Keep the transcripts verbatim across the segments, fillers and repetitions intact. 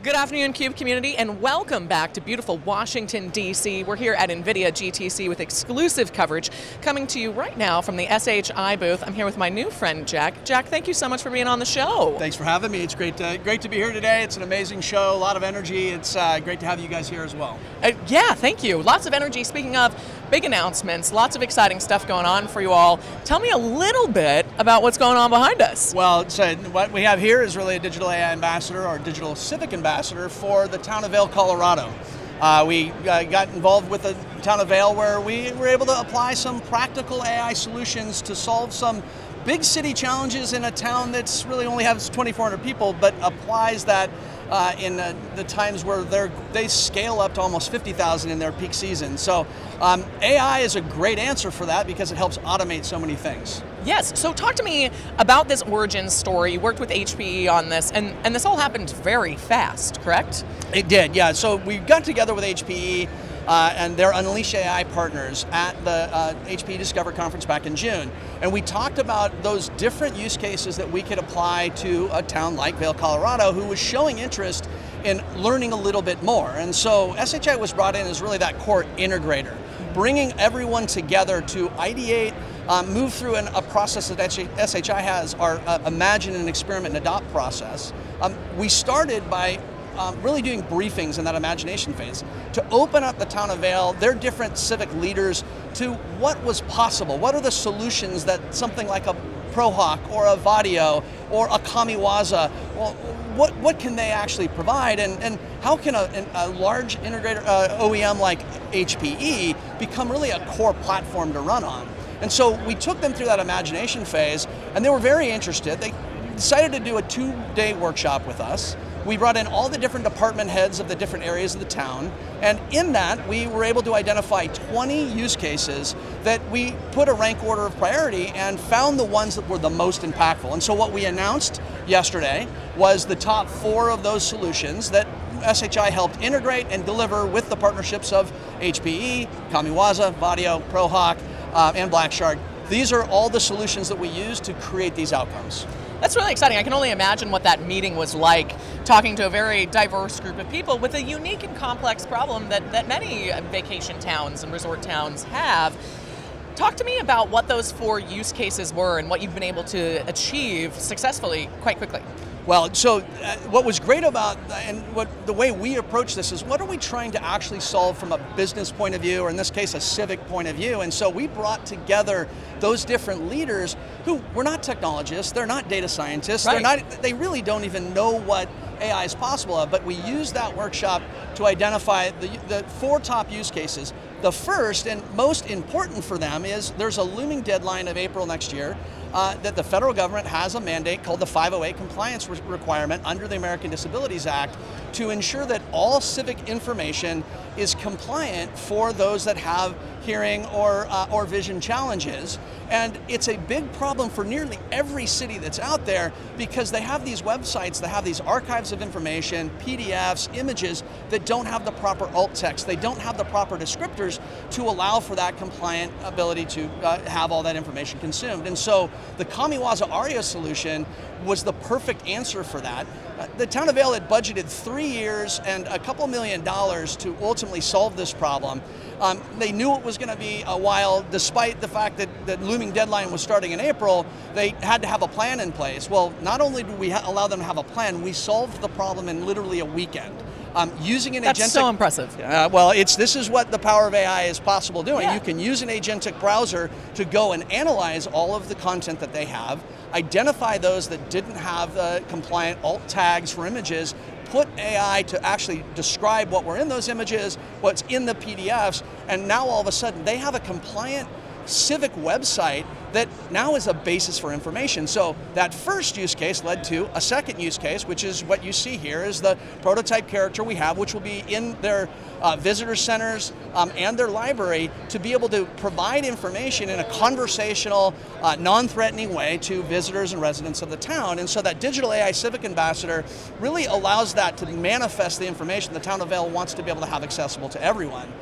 Good afternoon, CUBE community, and welcome back to beautiful Washington, D C We're here at NVIDIA G T C with exclusive coverage coming to you right now from the S H I booth. I'm here with my new friend, Jack. Jack, thank you so much for being on the show. Thanks for having me. It's great to, great to be here today. It's an amazing show, a lot of energy. It's uh, great to have you guys here as well. Uh, yeah, thank you. Lots of energy. Speaking of big announcements, lots of exciting stuff going on for you all. Tell me a little bit about what's going on behind us. Well, so what we have here is really a digital A I ambassador or digital civic ambassador for the Town of Vail, Colorado. Uh, we uh, got involved with the Town of Vail where we were able to apply some practical A I solutions to solve some big city challenges in a town that's really only has twenty-four hundred people, but applies that uh, in uh, the times where they're, they scale up to almost fifty thousand in their peak season. So um, A I is a great answer for that because it helps automate so many things. Yes, so talk to me about this origin story. You worked with H P E on this, and, and this all happened very fast, correct? It did, yeah. So we got together with H P E uh, and their Unleash A I partners at the uh, H P E Discover conference back in June. And we talked about those different use cases that we could apply to a town like Vail, Colorado, who was showing interest in learning a little bit more. And so S H I was brought in as really that core integrator, bringing everyone together to ideate, Um, move through an, a process that S H I has, our uh, imagine and experiment and adopt process. Um, we started by um, really doing briefings in that imagination phase to open up the Town of Vail, their different civic leaders, to what was possible. What are the solutions that something like a ProHawk or a Vaidio or a Kamiwaza, well, what, what can they actually provide, and, and how can a, a large integrator uh, O E M like H P E become really a core platform to run on? And so we took them through that imagination phase, and they were very interested. They decided to do a two-day workshop with us. We brought in all the different department heads of the different areas of the town, and in that we were able to identify twenty use cases that we put a rank order of priority and found the ones that were the most impactful. And so what we announced yesterday was the top four of those solutions that S H I helped integrate and deliver with the partnerships of H P E, Kamiwaza, Vaidio, ProHawk, Uh, and Blackshark. These are all the solutions that we use to create these outcomes. That's really exciting. I can only imagine what that meeting was like, talking to a very diverse group of people with a unique and complex problem that, that many vacation towns and resort towns have. Talk to me about what those four use cases were and what you've been able to achieve successfully quite quickly. Well, so uh, what was great about, and what the way we approach this is, what are we trying to actually solve from a business point of view, or in this case, a civic point of view? And so we brought together those different leaders who were not technologists, they're not data scientists, right. they're not, they really don't even know what A I is possible of, but we used that workshop to identify the, the four top use cases. The first and most important for them is there's a looming deadline of April next year uh, that the federal government has a mandate called the five oh eight compliance re requirement under the American Disabilities Act to ensure that all civic information is compliant for those that have hearing or, uh, or vision challenges. And it's a big problem for nearly every city that's out there because they have these websites that have these archives of information, P D Fs, images that don't have the proper alt text. They don't have the proper descriptors to allow for that compliant ability to uh, have all that information consumed. And so the Kamiwaza ARIA solution was the perfect answer for that. Uh, the Town of Vail had budgeted three years and a couple million dollars to ultimately solve this problem. Um, they knew it was going to be a while, despite the fact that the looming deadline was starting in April. They had to have a plan in place. Well, not only did we allow them to have a plan, we solved the problem in literally a weekend. Um, using an That's agentic, so impressive. Uh, well, it's this is what the power of A I is possible doing. Yeah. You can use an agentic browser to go and analyze all of the content that they have, identify those that didn't have the compliant alt tags for images, put A I to actually describe what were in those images, what's in the P D Fs, and now all of a sudden they have a compliant civic website that now is a basis for information. So that first use case led to a second use case, which is what you see here is the prototype character we have, which will be in their uh, visitor centers um, and their library to be able to provide information in a conversational, uh, non-threatening way to visitors and residents of the town. And so that digital A I civic ambassador really allows that to manifest the information the Town of Vail wants to be able to have accessible to everyone.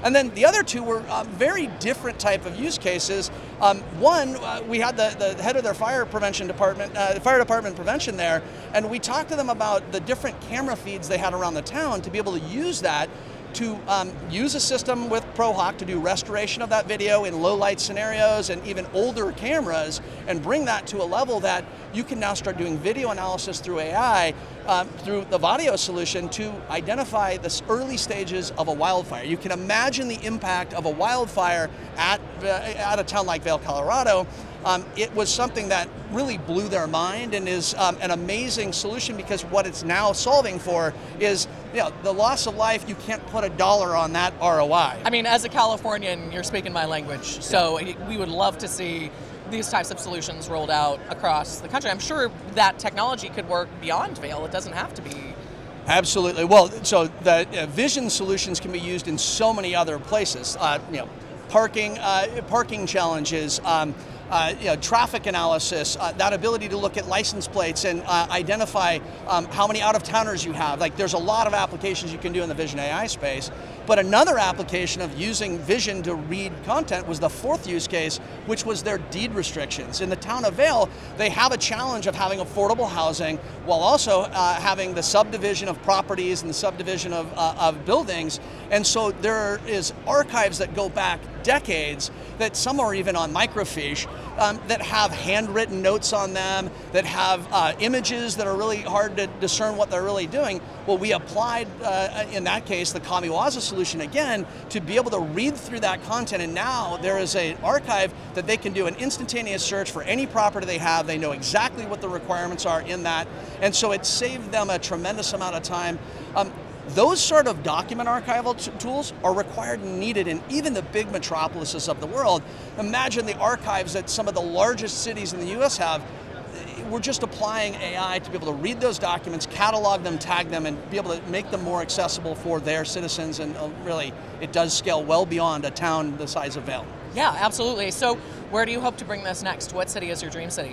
And then the other two were uh, very different type of use cases. Um, one, uh, we had the, the head of their fire prevention department, uh, fire department prevention there, and we talked to them about the different camera feeds they had around the town to be able to use that to um, use a system with ProHawk to do restoration of that video in low light scenarios and even older cameras, and bring that to a level that you can now start doing video analysis through A I, um, through the Vaidio solution, to identify the early stages of a wildfire. You can imagine the impact of a wildfire at, uh, at a town like Vail, Colorado. Um, it was something that really blew their mind, and is um, an amazing solution, because what it's now solving for is, you know, the loss of life. You can't put a dollar on that R O I. I mean, as a Californian, you're speaking my language, so yeah. we would love to see these types of solutions rolled out across the country. I'm sure that technology could work beyond Vail. It doesn't have to be. Absolutely. Well, so the uh, vision solutions can be used in so many other places. Uh, you know, parking, uh, parking challenges. Um, Uh, you know, traffic analysis, uh, that ability to look at license plates and uh, identify um, how many out-of-towners you have. Like, there's a lot of applications you can do in the Vision A I space. But another application of using vision to read content was the fourth use case, which was their deed restrictions. In the Town of Vail, they have a challenge of having affordable housing while also uh, having the subdivision of properties and the subdivision of, uh, of buildings. And so there is archives that go back decades, that some are even on microfiche, um, that have handwritten notes on them, that have uh, images that are really hard to discern what they're really doing. Well, we applied, uh, in that case, the Kamiwaza solution again, to be able to read through that content, and now there is an archive that they can do an instantaneous search for any property they have. They know exactly what the requirements are in that, and so it saved them a tremendous amount of time. Um, Those sort of document archival t tools are required and needed in even the big metropolises of the world. Imagine the archives that some of the largest cities in the U S have. We're just applying A I to be able to read those documents, catalog them, tag them, and be able to make them more accessible for their citizens, and uh, really, it does scale well beyond a town the size of Vail. Yeah, absolutely. So where do you hope to bring this next? What city is your dream city?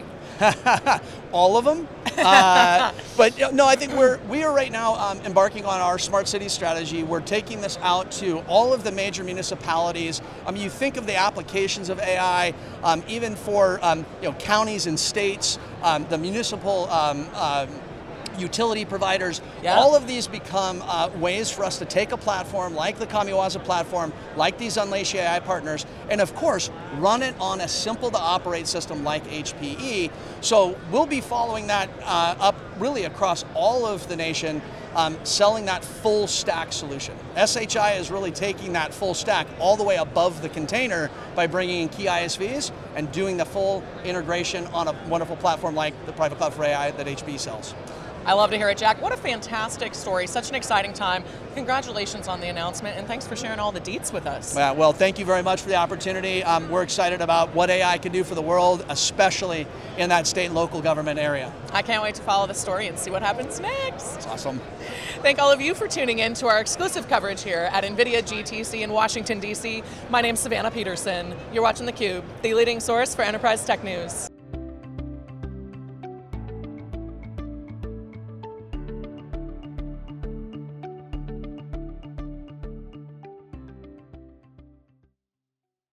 All of them. Uh, but no, I think we're we are right now um, embarking on our smart city strategy. We're taking this out to all of the major municipalities. I mean, you think of the applications of A I, um, even for um, you know, counties and states, um, the municipal um, uh, utility providers. Yeah. All of these become uh, ways for us to take a platform like the Kamiwaza platform, like these Unleash A I partners, and of course, run it on a simple to operate system like H P E. So we'll be following that uh, up really across all of the nation, um, selling that full stack solution. S H I is really taking that full stack all the way above the container by bringing in key I S Vs and doing the full integration on a wonderful platform like the private cloud for A I that H P E sells. I love to hear it, Jack. What a fantastic story. Such an exciting time. Congratulations on the announcement, and thanks for sharing all the deets with us. Yeah, well, thank you very much for the opportunity. Um, we're excited about what A I can do for the world, especially in that state and local government area. I can't wait to follow the story and see what happens next. That's awesome. Thank all of you for tuning in to our exclusive coverage here at NVIDIA G T C in Washington, D C. My name's Savannah Peterson. You're watching theCUBE, the leading source for enterprise tech news.